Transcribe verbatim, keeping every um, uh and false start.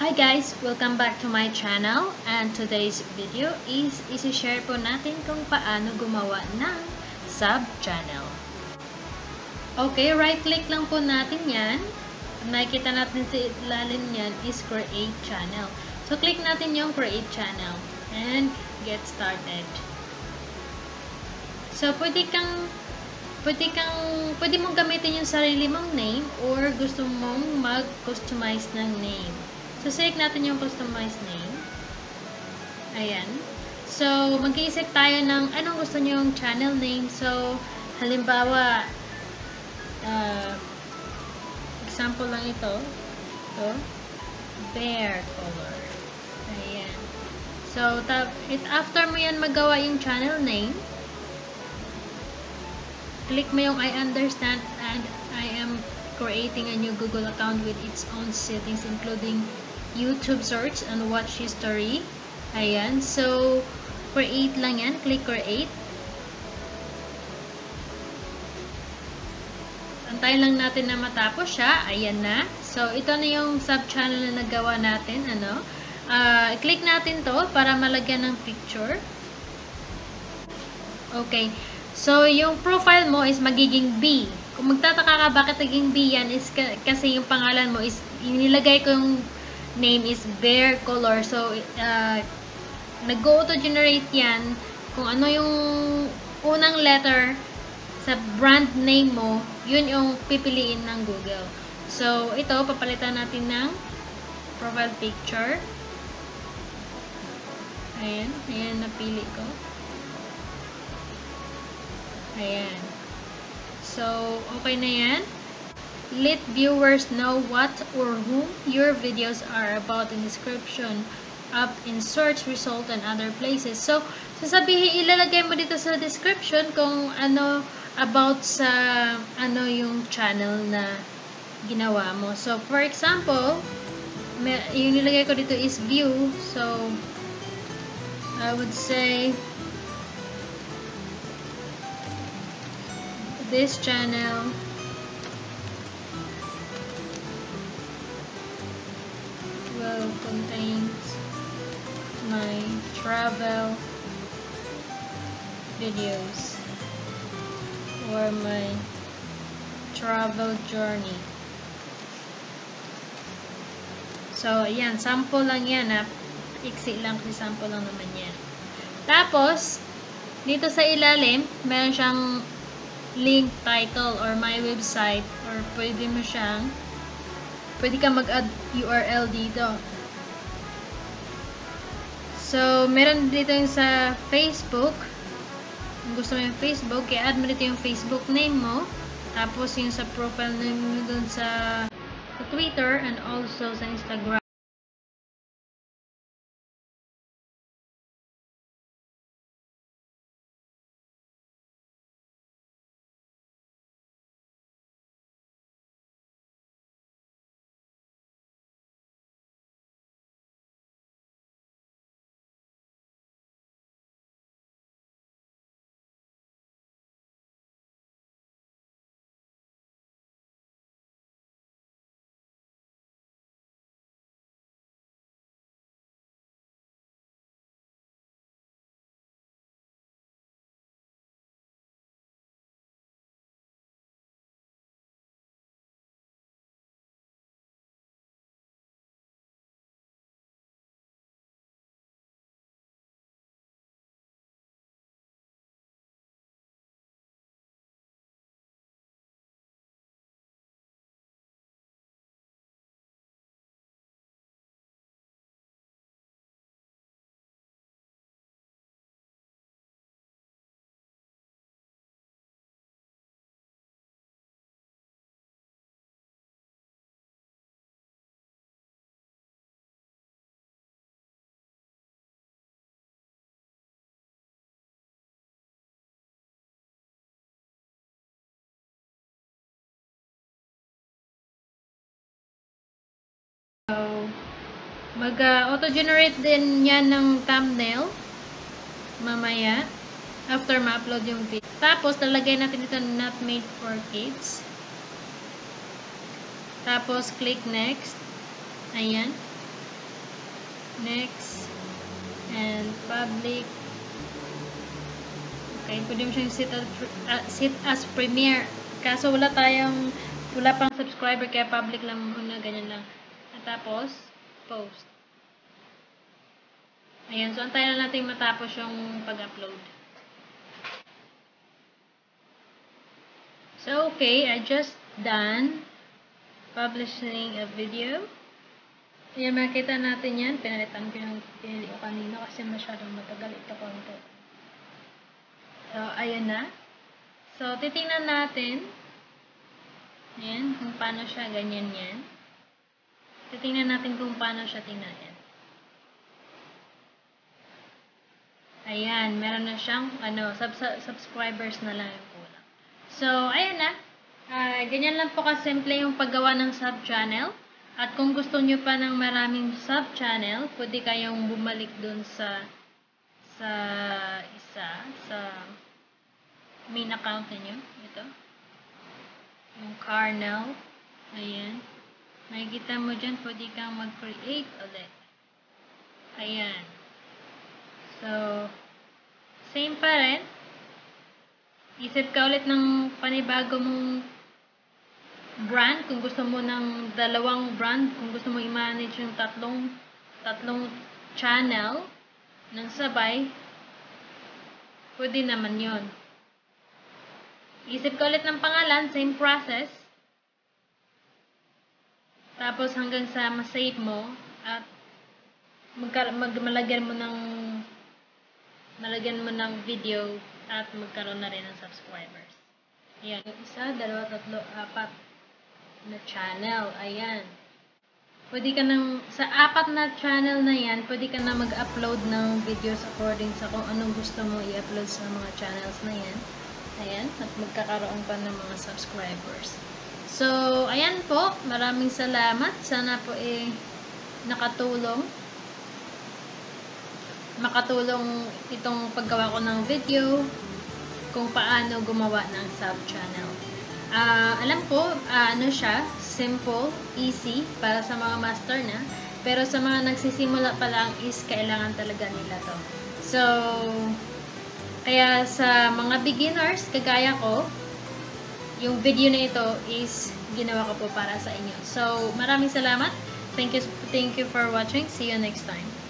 Hi guys! Welcome back to my channel, and today's video is isi-share po natin kung paano gumawa ng sub-channel. Okay, right-click lang po natin yan. Nakikita natin sa ilalim yan is create channel. So, click natin yung create channel and get started. So, pwede kang pwede kang pwede mong gamitin yung sarili mong name or gusto mong mag-customize ng name. So, select natin yung customized name. Ayan. So, mag-iisip tayo ng anong gusto nyo yung channel name. So, halimbawa, uh, example lang ito. Ito. Bear color. Ayan. So, it, after mo yan magawa yung channel name, click mo yung I understand and I am creating a new Google account with its own settings including YouTube search and watch history. Ayan. So, create lang yan. Click create. Antayin lang natin na matapos siya. Ayan na. So, ito na yung sub-channel na nagawa natin. Ano? Uh, click natin to para malagyan ng picture. Okay. So, yung profile mo is magiging B. Kung magtataka ka bakit naging B yan is kasi yung pangalan mo is inilagay ko yung name is Bear Color. So, uh, nag-auto-generate yan kung ano yung unang letter sa brand name mo, yun yung pipiliin ng Google. So, ito, papalitan natin ng profile picture. Ayan. Ayan, napili ko. Ayan. So, okay na yan. Let viewers know what or whom your videos are about in description, up in search result, and other places. So, sasabihin, ilalagay mo dito sa description kung ano about sa ano yung channel na ginawa mo. So, for example, may, yung nilagay ko dito is view. So, I would say this channel will contains my travel videos or my travel journey. So, ayan, sample lang yan ha. Iksi lang kasi sample lang naman yan. Tapos, dito sa ilalim, meron siyang link, title, or my website, or pwede mo siyang pwede ka mag-add U R L dito. So, meron dito yung sa Facebook. Kung gusto mo yung Facebook, i-add mo dito yung Facebook name mo. Tapos, yung sa profile name mo dun sa, sa Twitter and also sa Instagram. So, mag-auto-generate uh, din yan ng thumbnail mamaya after ma-upload yung video. Tapos, lalagay natin dito not made for kids. Tapos, click next. Ayan. next, and public. Okay, pwede mo siyang sit as, uh, sit as premier. Kaso wala tayong, wala pang subscriber, kaya public lang muna, ganyan lang. At tapos, post. Ayan, so antayin na natin matapos yung pag-upload. So, okay, I just done publishing a video. Ayan, makikita natin yan. Pinalitan ko yung pinili ko kanina kasi masyadong matagal ito konti. So, ayan na. So, titingnan natin. Ayan, kung paano siya, ganyan yan. Titingnan natin kung paano siya tingnan yan. Ayan, meron na siyang, ano, sub subscribers na lang yung kulang. So, ayan na. Uh, ganyan lang po kasimple yung paggawa ng sub-channel. At kung gusto nyo pa ng maraming sub-channel, pwede kayong bumalik dun sa sa isa, sa main account niyo. Ito. Yung Carnel. Ayan. Makikita mo dyan, pwede kang mag-create ulit. Ayan. So, same pa rin. Isip ka ulit ng panibago mong brand, kung gusto mo ng dalawang brand, kung gusto mo i-manage yung tatlong tatlong channel ng sabay, pwede naman yun. Isip ka ulit ng pangalan, same process. Tapos hanggang sa ma-save mo at mag malagyan mo ng malagyan mo ng video at magkaroon na rin ng subscribers. Ayan. Isa, dalawa, tatlo, apat na channel. Ayan. Pwede ka nang, sa apat na channel na yan, pwede ka na mag-upload ng videos according sa kung anong gusto mo i-upload sa mga channels na yan. Ayan. At magkakaroon pa ng mga subscribers. So, ayan po. Maraming salamat. Sana po eh nakatulong. Makatulong itong paggawa ko ng video kung paano gumawa ng sub-channel. Uh, alam ko, uh, ano siya, simple, easy, para sa mga master na. Pero sa mga nagsisimula pa lang is kailangan talaga nila to. So, kaya sa mga beginners, kagaya ko, yung video na ito is ginawa ko po para sa inyo. So, maraming salamat. Thank you, thank you for watching. See you next time.